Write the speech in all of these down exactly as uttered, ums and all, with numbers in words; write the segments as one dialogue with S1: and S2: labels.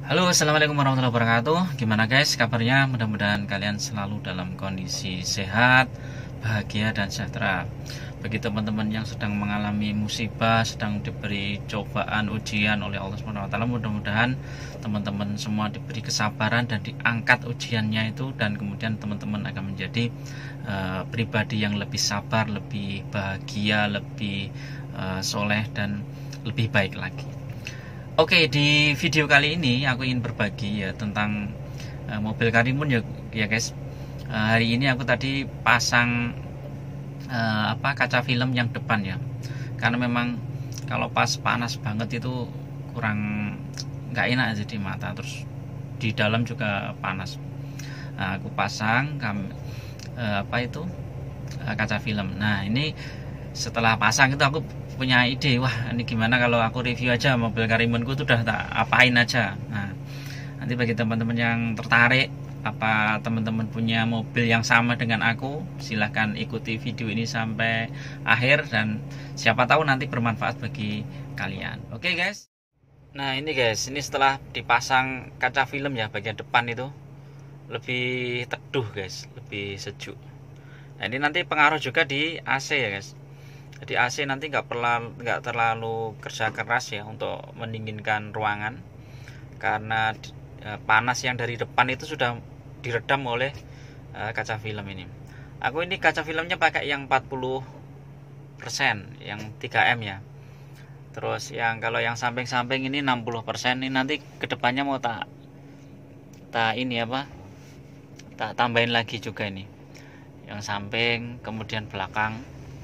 S1: Halo, assalamualaikum warahmatullahi wabarakatuh. Gimana guys kabarnya? Mudah-mudahan kalian selalu dalam kondisi sehat, bahagia, dan sejahtera. Bagi teman-teman yang sedang mengalami musibah, sedang diberi cobaan, ujian oleh Allah subhanahu wa taala, mudah-mudahan teman-teman semua diberi kesabaran dan diangkat ujiannya itu, dan kemudian teman-teman akan menjadi uh, pribadi yang lebih sabar, lebih bahagia, lebih uh, soleh, dan lebih baik lagi. Oke, di video kali ini aku ingin berbagi ya tentang uh, mobil Karimun ya, ya guys. Uh, hari ini aku tadi pasang uh, apa kaca film yang depan ya, karena memang kalau pas panas banget itu kurang nggak enak jadi mata, terus di dalam juga panas. Nah, aku pasang kam, uh, apa itu uh, kaca film. Nah ini setelah pasang itu aku punya ide, wah ini gimana kalau aku review aja mobil Karimunku itu udah tak apain aja. Nah nanti bagi teman-teman yang tertarik, apa teman-teman punya mobil yang sama dengan aku, silahkan ikuti video ini sampai akhir dan siapa tahu nanti bermanfaat bagi kalian. Oke guys, nah ini guys, ini setelah dipasang kaca film ya bagian depan itu lebih teduh guys, lebih sejuk. Nah ini nanti pengaruh juga di A C ya guys. Jadi A C nanti nggak terlalu nggak terlalu kerja keras ya untuk mendinginkan ruangan, karena e, panas yang dari depan itu sudah diredam oleh e, kaca film ini. Aku ini kaca filmnya pakai yang empat puluh persen, yang tiga M ya. Terus yang kalau yang samping-samping ini enam puluh persen. Ini nanti kedepannya mau tak tak ini apa? Tak tambahin lagi juga ini. Yang samping, kemudian belakang.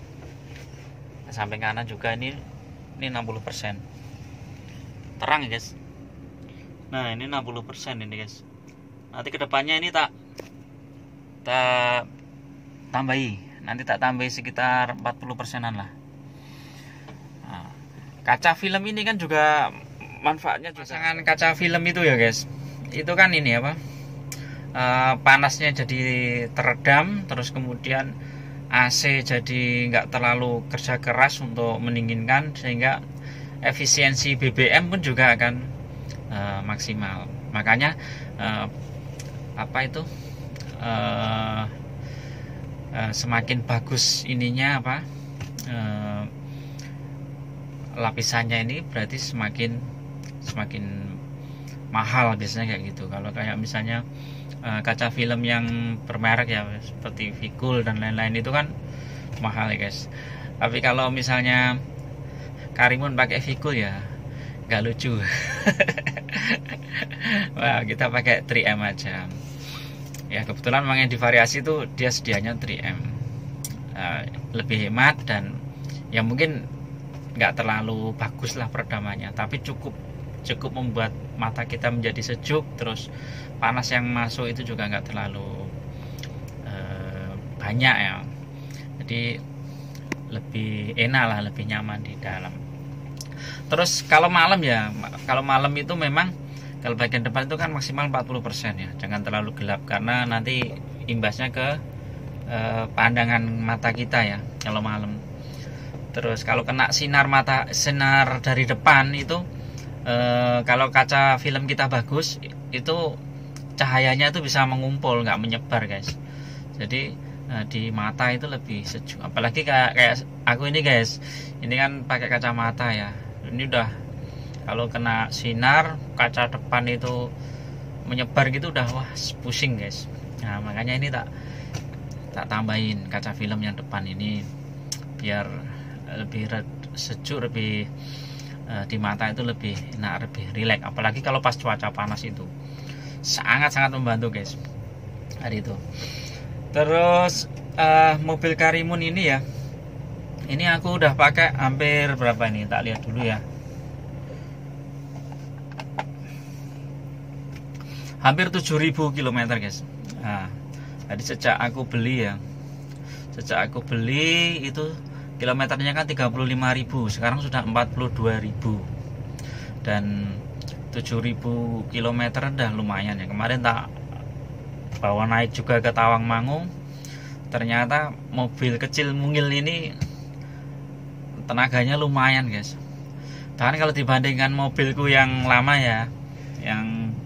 S1: Samping kanan juga ini ini enam puluh persen terang ya guys. Nah ini enam puluh persen ini guys. Nanti kedepannya ini tak tak tambahi, nanti tak tambahi sekitar empat puluh persenan lah. Nah, kaca film ini kan juga manfaatnya juga. Pasangan kaca film itu ya guys, itu kan ini apa e, panasnya jadi teredam, terus kemudian A C jadi nggak terlalu kerja keras untuk mendinginkan, sehingga efisiensi B B M pun juga akan uh, maksimal. Makanya uh, apa itu uh, uh, semakin bagus ininya apa uh, lapisannya ini berarti semakin semakin mahal biasanya kayak gitu. Kalau kayak misalnya Uh, kaca film yang bermerek ya seperti Vigul dan lain-lain itu kan mahal ya guys. Tapi kalau misalnya Karimun pakai Vigul ya nggak lucu. Wah, kita pakai tiga M aja ya, kebetulan memang yang divariasi itu dia sedianya tiga M, uh, lebih hemat dan ya mungkin nggak terlalu bagus lah peredamannya, tapi cukup cukup membuat mata kita menjadi sejuk, terus panas yang masuk itu juga nggak terlalu uh, banyak ya, jadi lebih enak lah, lebih nyaman di dalam. Terus kalau malam ya, kalau malam itu memang kalau bagian depan itu kan maksimal empat puluh persen ya, jangan terlalu gelap karena nanti imbasnya ke uh, pandangan mata kita ya kalau malam. Terus kalau kena sinar mata, sinar dari depan itu Uh, kalau kaca film kita bagus itu cahayanya itu bisa mengumpul, nggak menyebar guys. Jadi uh, di mata itu lebih sejuk. Apalagi kayak kayak aku ini guys, ini kan pakai kacamata ya. Ini udah kalau kena sinar kaca depan itu menyebar gitu udah wah pusing guys. Nah makanya ini tak tak tambahin kaca film yang depan ini biar lebih sejuk, lebih di mata itu lebih enak, lebih rileks. Apalagi kalau pas cuaca panas itu sangat-sangat membantu guys hari itu. Terus uh, mobil Karimun ini ya, ini aku udah pakai hampir berapa ini, tak lihat dulu ya, hampir tujuh ribu kilometer guys. Nah, jadi sejak aku beli ya, sejak aku beli itu kilometernya kan tiga puluh lima ribu, sekarang sudah empat puluh dua ribu, dan tujuh ribu kilometer udah lumayan ya. Kemarin tak bawa naik juga ke Tawangmangu, ternyata mobil kecil mungil ini tenaganya lumayan guys. Bahkan kalau dibandingkan mobilku yang lama ya, yang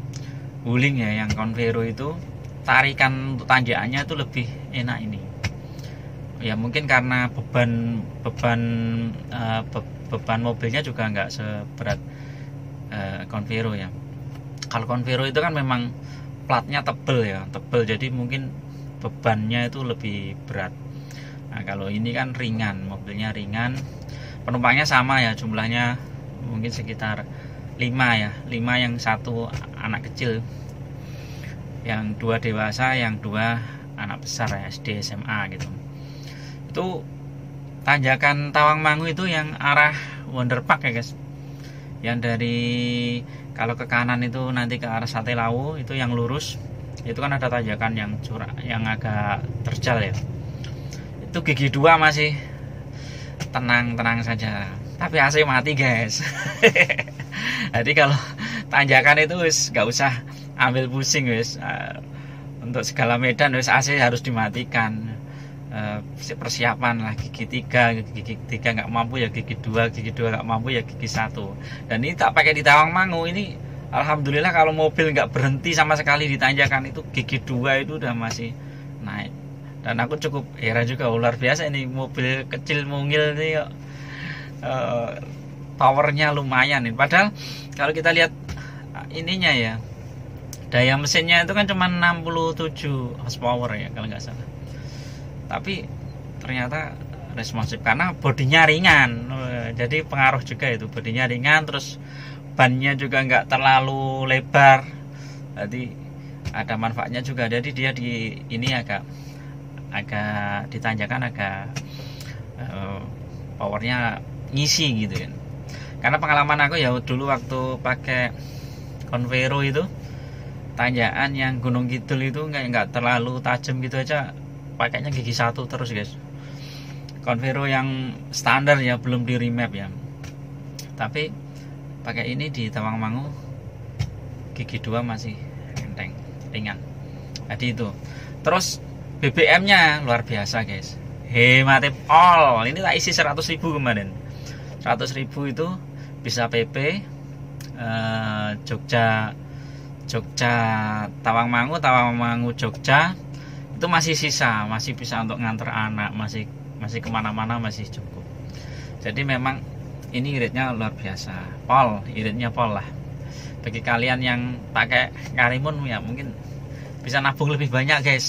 S1: Wuling ya, yang Convero itu tarikan untuk tanjakannya itu lebih enak ini. Ya mungkin karena beban beban uh, be, beban mobilnya juga nggak seberat uh, Convero ya. Kalau Convero itu kan memang platnya tebel ya, tebel, jadi mungkin bebannya itu lebih berat. Nah kalau ini kan ringan, mobilnya ringan, penumpangnya sama ya, jumlahnya mungkin sekitar lima ya, lima, yang satu anak kecil, yang dua dewasa, yang dua anak besar ya, S D S M A gitu. Itu tanjakan Tawangmangu itu yang arah Wonder Park ya guys, yang dari kalau ke kanan itu nanti ke arah Sate Lawu, itu yang lurus itu kan ada tanjakan yang curah, yang agak terjal ya. Itu gigi dua masih tenang-tenang saja, tapi A C mati guys. Jadi kalau tanjakan itu wis nggak usah ambil pusing wis. Uh, untuk segala medan wis A C harus dimatikan. Uh, persiapan lah gigi tiga, gigi tiga nggak mampu ya gigi dua, gigi dua nggak mampu ya gigi satu. Dan ini tak pakai di Tawangmangu ini, alhamdulillah kalau mobil nggak berhenti sama sekali di tanjakan itu, gigi dua itu udah masih naik. Dan aku cukup heran juga, luar biasa ini mobil kecil mungil ini uh, powernya lumayan nih. Padahal kalau kita lihat ininya ya, daya mesinnya itu kan cuma enam puluh tujuh horsepower ya kalau nggak salah. Tapi ternyata responsif karena bodinya ringan, jadi pengaruh juga itu, bodinya ringan, terus bannya juga nggak terlalu lebar, jadi ada manfaatnya juga. Jadi dia di ini agak agak ditanjakan agak uh, powernya ngisi gitu kan. Karena pengalaman aku ya dulu waktu pakai Convero itu, tanjakan yang Gunung Kidul itu nggak nggak terlalu tajam gitu aja, pakainya gigi satu terus guys. Convero yang standar ya, belum di remap ya, tapi pakai ini di Tawangmangu gigi dua masih enteng, ringan. Jadi itu. Terus B B M-nya luar biasa guys, hemat pol. Ini tak isi seratus ribu kemarin. Seratus ribu itu bisa P P eh, Jogja Jogja Tawangmangu, Tawangmangu Jogja, itu masih sisa, masih bisa untuk nganter anak, masih masih kemana-mana masih cukup. Jadi memang ini iritnya luar biasa, pol, iritnya pol lah. Bagi kalian yang pakai Karimun ya mungkin bisa nabung lebih banyak guys.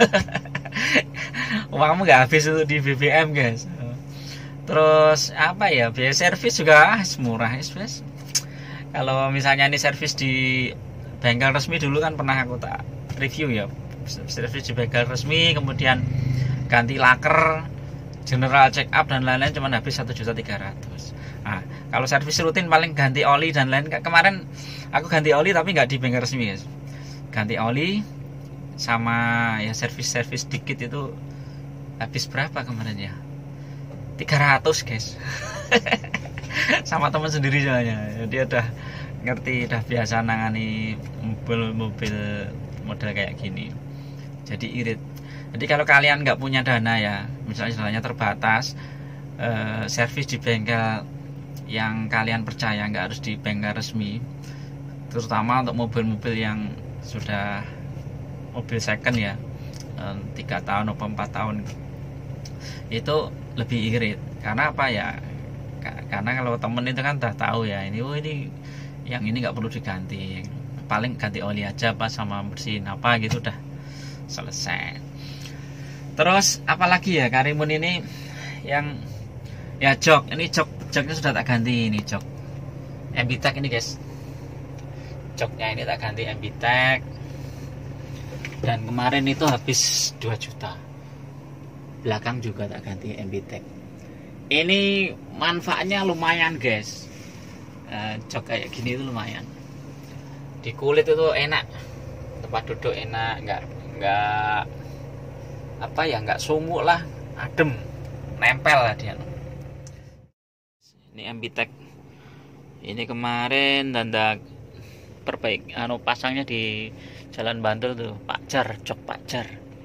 S1: Uangmu nggak habis untuk di B B M guys. Terus apa ya, biaya servis juga ah, murah guys. Kalau misalnya ini servis di bengkel resmi, dulu kan pernah aku tak review ya, servis di bengkel resmi, kemudian ganti laker, general check up dan lain-lain cuma habis satu juta tiga ratus. Nah, kalau servis rutin paling ganti oli dan lain, kemarin aku ganti oli tapi nggak di bengkel resmi guys. Ganti oli sama ya servis-servis dikit itu habis berapa kemarin ya? tiga ratus guys. Sama teman sendiri soalnya. Dia udah ngerti, udah biasa nangani mobil-mobil model kayak gini. Jadi irit. Jadi kalau kalian nggak punya dana ya, misalnya jalannya terbatas, eh, servis di bengkel yang kalian percaya, nggak harus di bengkel resmi, terutama untuk mobil-mobil yang sudah mobil second ya, tiga tahun atau empat tahun, itu lebih irit. Karena apa ya, karena kalau temen itu kan udah tahu ya, ini oh ini yang ini nggak perlu diganti, paling ganti oli aja pas sama bersihin apa gitu udah selesai. Terus apalagi ya Karimun ini yang ya jok, ini jok joknya sudah tak ganti, ini jok Ambitech ini guys, joknya ini tak ganti Ambitech, dan kemarin itu habis dua juta. Belakang juga tak ganti Ambitech. Ini manfaatnya lumayan guys, uh, jok kayak gini itu lumayan, di kulit itu enak, tempat duduk enak, nggak nggak apa ya, nggak sumuk lah, adem, nempel lah dia. Ini Ambitech, ini kemarin tanda perbaik anu pasangnya di Jalan Bantul tuh, Pak Jar, jok Pak Jar.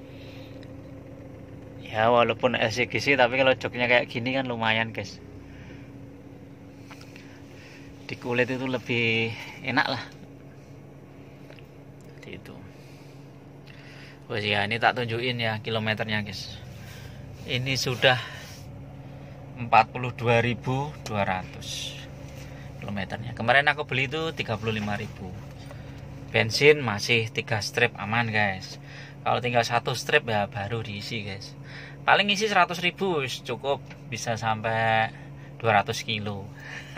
S1: Ya walaupun L C G C tapi kalau joknya kayak gini kan lumayan guys, di kulit itu lebih enak lah. seperti itu. Oh ya, ini tak tunjukin ya kilometernya guys. Ini sudah empat puluh dua ribu dua ratus kilometernya. Kemarin aku beli itu tiga puluh lima ribu. Bensin masih tiga strip aman guys. Kalau tinggal satu strip ya baru diisi guys. Paling isi seratus ribu cukup, bisa sampai dua ratus kilo.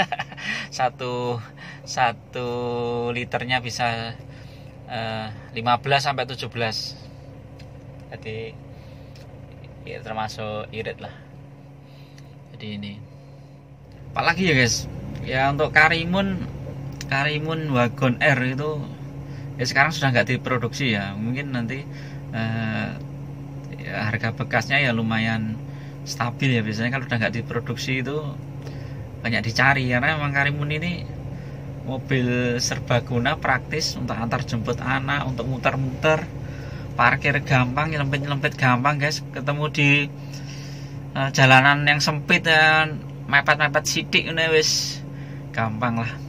S1: satu satu liternya bisa eh, lima belas sampai tujuh belas. Jadi ya termasuk irit lah. Jadi ini. Apalagi ya guys. Ya untuk Karimun Karimun Wagon R itu ya sekarang sudah nggak diproduksi ya. Mungkin nanti eh, ya, harga bekasnya ya lumayan stabil ya. Biasanya kalau udah nggak diproduksi itu banyak dicari, karena memang Karimun ini mobil serbaguna, praktis untuk antar jemput anak, untuk muter-muter, parkir gampang, nyelempit-nyelempit gampang guys. Ketemu di uh, jalanan yang sempit dan mepet-mepet sidik ini wis gampang lah.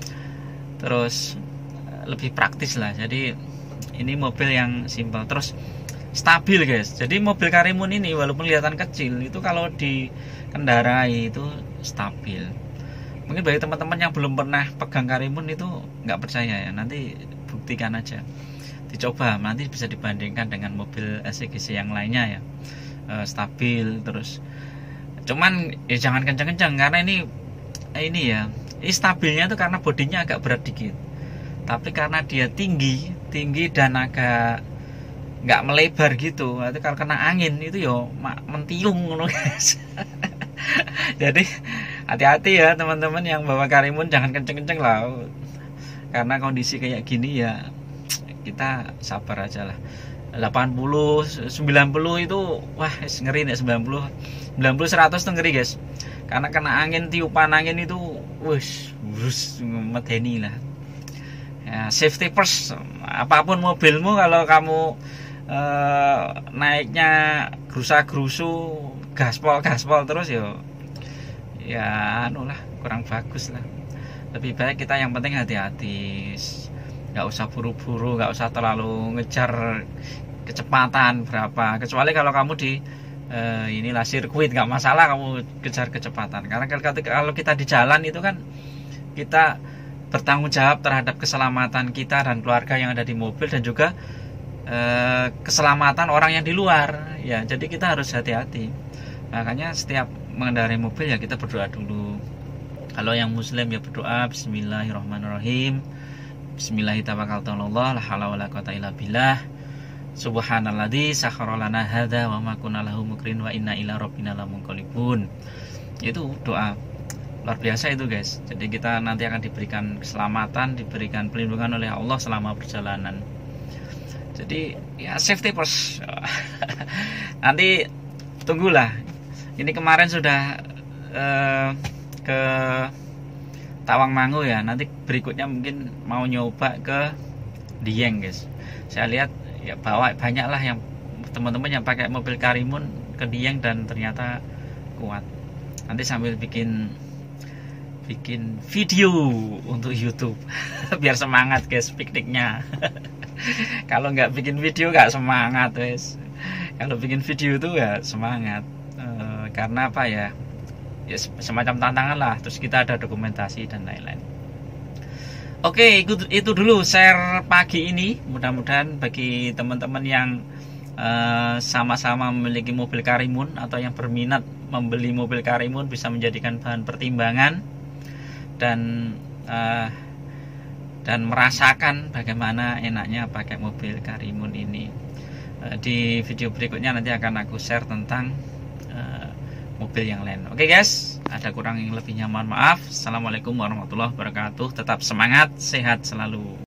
S1: Terus uh, lebih praktis lah. Jadi ini mobil yang simpel, terus stabil guys. Jadi mobil Karimun ini walaupun kelihatan kecil, itu kalau dikendarai itu stabil. Mungkin bagi teman-teman yang belum pernah pegang Karimun itu nggak percaya ya, nanti buktikan aja, dicoba, nanti bisa dibandingkan dengan mobil S C G C yang lainnya ya. E, stabil terus. Cuman ya jangan kencang-kencang, karena ini ini ya, ini stabilnya itu karena bodinya agak berat dikit. Tapi karena dia tinggi, tinggi dan agak nggak melebar gitu, itu kalau kena angin itu yo mentiung guys. Jadi hati-hati ya teman-teman yang bawa Karimun, jangan kenceng-kenceng lah, karena kondisi kayak gini ya kita sabar aja lah. Delapan puluh, sembilan puluh itu wah ngeri nih. Sembilan puluh, sembilan puluh, seratus tuh ngeri guys, karena kena angin, tiupan angin itu wush, wush, medeni lah ya. Safety first, apapun mobilmu, kalau kamu eh, naiknya gerusa-gerusu, gaspol gaspol terus yo ya anu lah, kurang bagus lah. Lebih baik kita yang penting hati-hati, nggak usah buru-buru, nggak usah terlalu ngejar kecepatan berapa, kecuali kalau kamu di eh, inilah sirkuit, nggak masalah kamu kejar kecepatan, karena kalau kita di jalan itu kan kita bertanggung jawab terhadap keselamatan kita dan keluarga yang ada di mobil, dan juga eh, keselamatan orang yang di luar ya. Jadi kita harus hati-hati. Makanya setiap mengendarai mobil ya kita berdoa dulu. Kalau yang muslim ya berdoa bismillahirrahmanirrahim, bismillahirrahmanirrahim, la haula wala quwata illa billah, subhanalladzi sakhkhara lana hadza wa ma kunna lahu muqrin wa inna ila rabbina lamunqalibun. Itu doa luar biasa itu guys. Jadi kita nanti akan diberikan keselamatan, diberikan perlindungan oleh Allah selama perjalanan. Jadi ya safety first. Nanti tunggulah. Ini kemarin sudah eh, ke Tawangmangu ya. Nanti berikutnya mungkin mau nyoba ke Dieng guys. Saya lihat ya bawa banyak lah yang teman-teman yang pakai mobil Karimun ke Dieng dan ternyata kuat. Nanti sambil bikin bikin video untuk YouTube biar semangat guys pikniknya. Kalau nggak bikin video nggak semangat guys. Kalau bikin video itu ya semangat. E, karena apa ya? Ya semacam tantangan lah. Terus kita ada dokumentasi dan lain-lain. Oke, itu, itu dulu share pagi ini. Mudah-mudahan bagi teman-teman yang sama-sama uh, memiliki mobil Karimun atau yang berminat membeli mobil Karimun bisa menjadikan bahan pertimbangan dan uh, dan merasakan bagaimana enaknya pakai mobil Karimun ini. Uh, di video berikutnya nanti akan aku share tentang uh, mobil yang lain. Oke guys, ada kurang yang lebihnya mohon maaf. Assalamualaikum warahmatullahi wabarakatuh. Tetap semangat, sehat selalu.